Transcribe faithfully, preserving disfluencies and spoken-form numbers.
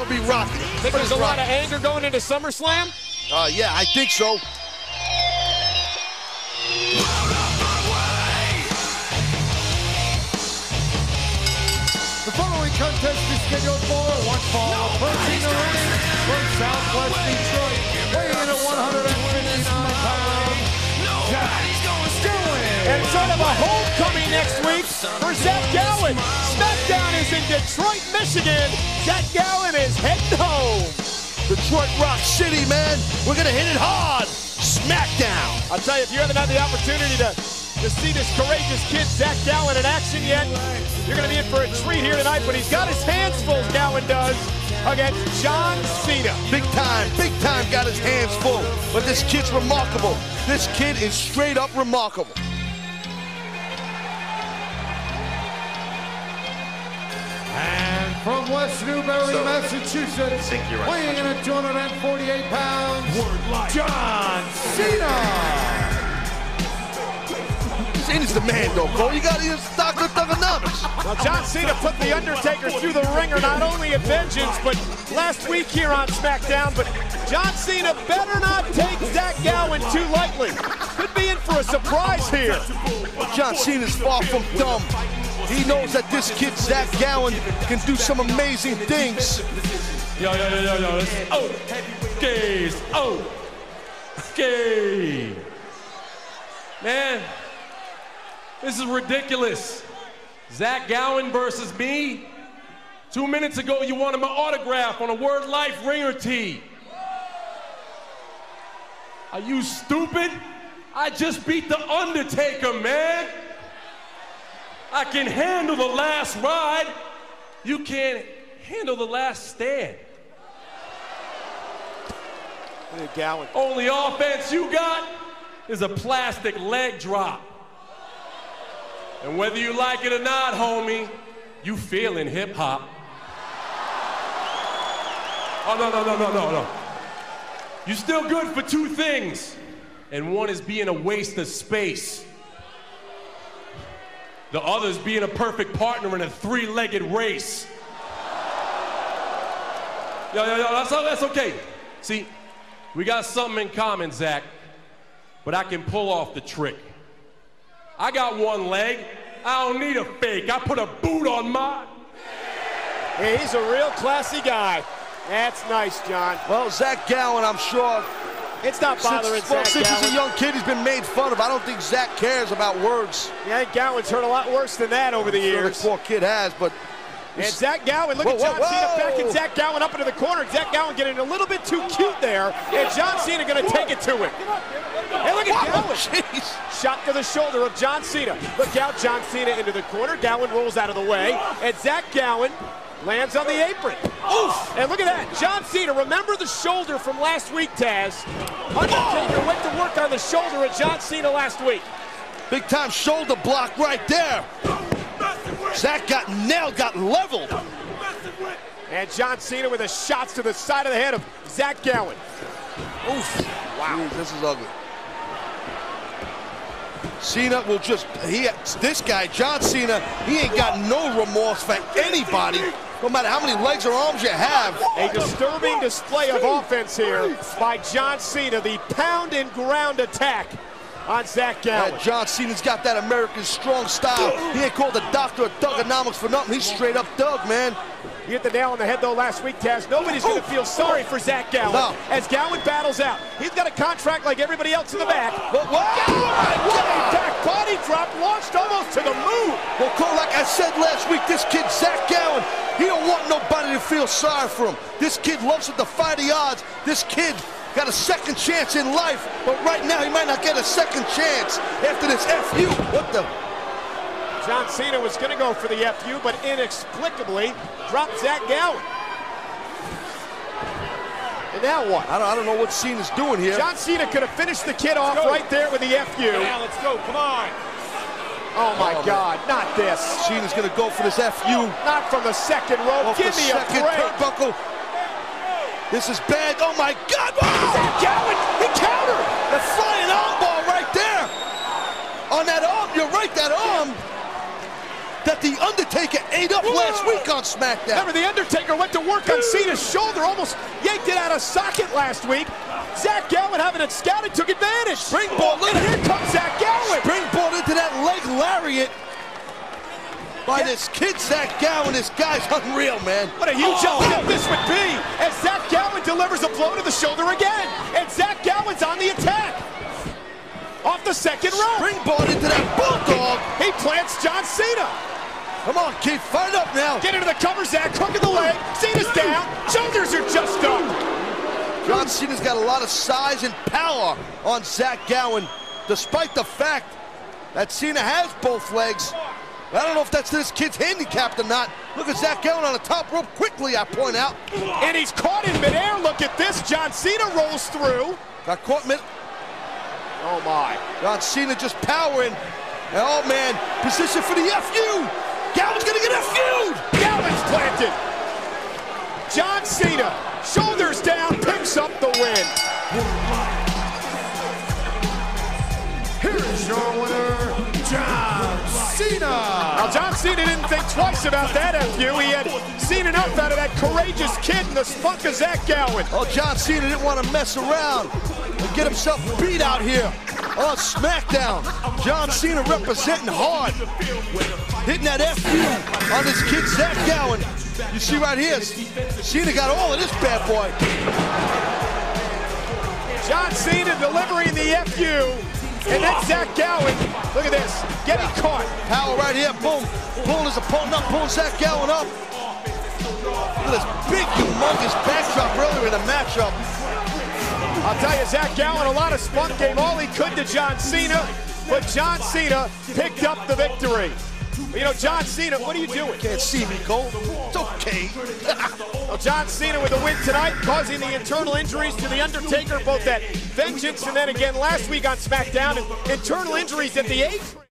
will be rocking. Think there's a lot of anger going into SummerSlam? Uh, yeah, I think so. The following contest is scheduled for one fall, approaching the ring from Southwest Detroit, weighing in at one hundred fifty-nine pounds, Zach Gowen. And sort of a homecoming next week for Zach Gowen. SmackDown is in Detroit, Michigan. Zach Gowen is heading home. Detroit Rock City, man. We're gonna hit it hard. SmackDown. I'll tell you, if you haven't had the opportunity to, to see this courageous kid, Zach Gowen, in action yet, you're gonna be in for a treat here tonight, but he's got his hands full, Gowen does, against John Cena. Big time, big time got his hands full. But this kid's remarkable. This kid is straight up remarkable. And from West Newbury, So, Massachusetts, think you're right. weighing in at two hundred forty-eight pounds, John Cena. Cena's the man, though, bro. You got to use Doctor Thugonomics. Now, John Cena put The Undertaker through the ringer, not only at Vengeance, but last week here on SmackDown. But John Cena better not take Zach Gowen too lightly. Could be in for a surprise here. John Cena's far from dumb. He knows that this kid, Zach Gowen, can do some amazing things. Yo, yo, yo, yo, yo. It's oh, gays. Oh, gay. Man, this is ridiculous. Zach Gowen versus me. Two minutes ago, you wanted my autograph on a Word Life ringer tee. Are you stupid? I just beat The Undertaker, man. I can handle the last ride. You can't handle the last stand. Hey, Gowen. Only offense you got is a plastic leg drop. And whether you like it or not, homie, you feeling hip hop. Oh, no, no, no, no, no, no. You're still good for two things. And one is being a waste of space. The other is being a perfect partner in a three-legged race. Yo, yo, yo, that's, that's okay. See, we got something in common, Zach, but I can pull off the trick. I got one leg. I don't need a fake. I put a boot on mine. Hey, he's a real classy guy. That's nice, John. Well, Zach Gowen, I'm sure. It's not bothering Since, well, Zach since Gowen. he's a young kid, he's been made fun of. I don't think Zach cares about words. Yeah, I think Gowen's heard a lot worse than that over the Sure, years. the poor kid has, but. And Zach Gowen, look Whoa, at John whoa, Cena whoa. backing Zach Gowen up into the corner. Zach Gowen getting a little bit too cute there, and John Cena going to take it to him. Hey, look at Wow, Gowen. jeez. Shot to the shoulder of John Cena. Look out, John Cena into the corner. Gowen rolls out of the way, and Zach Gowen lands on the apron. Oof! And look at that, John Cena. Remember the shoulder from last week, Taz. Undertaker went to work on the shoulder of John Cena last week. Big time shoulder block right there. Zach got nailed, got leveled. And John Cena with the shots to the side of the head of Zach Gowen. Oof. Wow. Jeez, this is ugly. Cena will just, he, this guy, John Cena, he ain't got no remorse for anybody, no matter how many legs or arms you have. A disturbing display of offense here by John Cena, the pound and ground attack on Zach Gowen. Uh, John Cena's got that American strong style. He ain't called the doctor of Thugonomics for nothing. He's straight up Doug, man. You hit the nail on the head, though, last week, Taz. Nobody's going to feel sorry for Zach Gowen No. as Gowen battles out. He's got a contract like everybody else in the back. But what? What a back body drop, launched almost to the moon. Well, Cole, like I said last week, this kid, Zach Gowen, he don't want nobody to feel sorry for him. This kid loves to defy the odds. This kid got a second chance in life, but right now he might not get a second chance after this F U. What the? John Cena was going to go for the F U, but inexplicably dropped Zach Gowen. And now what? I don't, I don't know what Cena's doing here. John Cena could have finished the kid off right there with the F U. Yeah, let's go. Come on. Oh, my Oh, God, not this. Cena's going to go for this F U. Not from the second row. Off Give the me a second break. turnbuckle. This is bad. Oh, my God. Wow. Zach Gowen, he countered. The flying arm ball right there. On that arm, you're right, that arm. that The Undertaker ate up last week on SmackDown. Remember, The Undertaker went to work on Cena's shoulder, almost yanked it out of socket last week. Zach Gowen, having it scouted, took advantage. Springboard, look and at here comes Zach Gowen. Springboard into that leg lariat by yeah. this kid, Zach Gowen. This guy's unreal, man. What a huge oh. upset this would be as Zach Gowen delivers a blow to the shoulder again. And Zach Gowen's on the attack. Off the second rope. Springboard into that bulldog. He plants John Cena. Come on, kid, fight up now. Get into the cover, Zach. Hook in the leg. Cena's down. Shoulders are just up. John Cena's got a lot of size and power on Zach Gowen, despite the fact that Cena has both legs. I don't know if that's this kid's handicapped or not. Look at Zach Gowen on the top rope quickly, I point out. And he's caught in midair. Look at this. John Cena rolls through. Got caught mid. Oh, my. John Cena just powering. And oh, man, position for the F U. Gowen's going to get F U'd. Gowen's planted. John Cena, shoulders down, picks up the win. Here's your winner, John Cena. Now, John Cena didn't think twice about that F U. He had seen enough out of that courageous kid in the spunk of Zach Gowen. Oh, John Cena didn't want to mess around and get himself beat out here on SmackDown. John Cena representing hard, hitting that F U on this kid, Zach Gowen. You see right here, Cena got all of this bad boy. John Cena delivering the F U. And then Zach Gowen, look at this, getting caught. Power right here, boom. Pulling his opponent up, pulling Zach Gowen up. Look at this big, humongous backdrop earlier in the matchup. I'll tell you, Zach Gowen, a lot of spunk, gave all he could to John Cena, but John Cena picked up the victory. You know, John Cena, what are you doing? Can't see me, Cole. It's okay. Well, John Cena with a win tonight, causing the internal injuries to The Undertaker, both at Vengeance and then again last week on SmackDown, and internal injuries at the eighth.